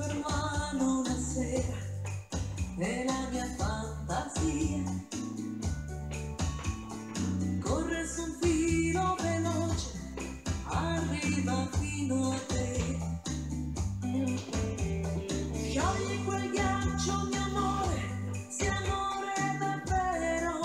per mano una sera nella mia fantasia, corre su un filo veloce, arriva fino a te. Sciogli quel ghiaccio, mio amore, se amore davvero,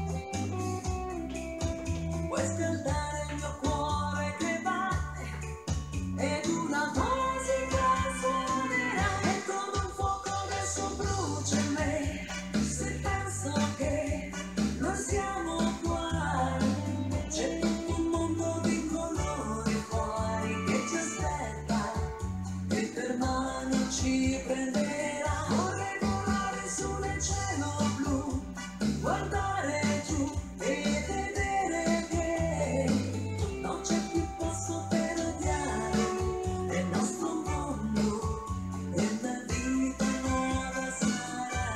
puoi scaldare il mio cuore che batte ed una musica suonerà. È come un fuoco adesso brucia in me, se penso che noi siamo qua. C'è tutto un mondo di colori fuori che ci aspetta e per mano ci prenderà. Vorrei volare su nel cielo blu, guardare giù e vedere che non c'è più posto per odiare, è il nostro mondo e una vita nuova sarà.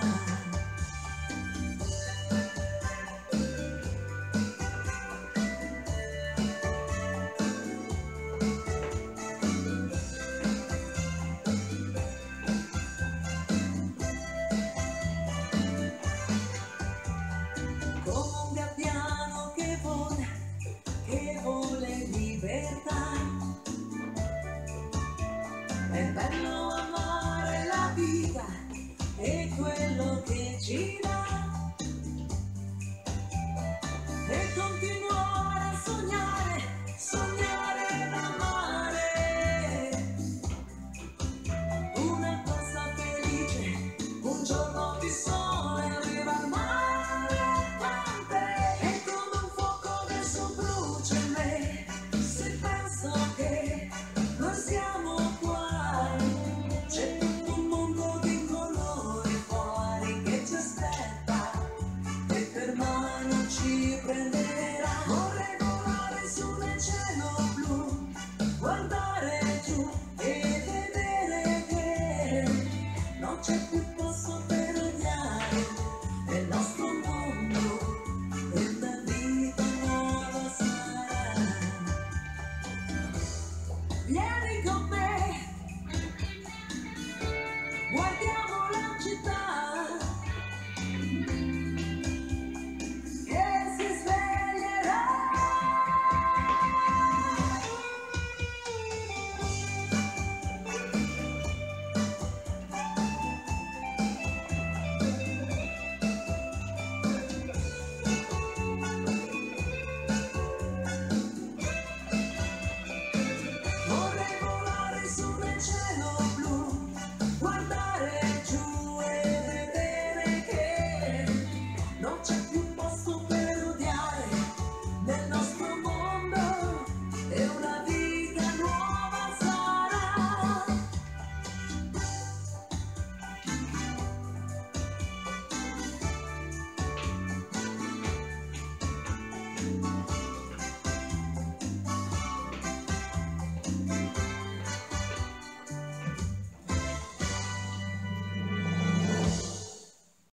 Come un gabbiano che vuole libertà. È bello amare la vita e quello che ci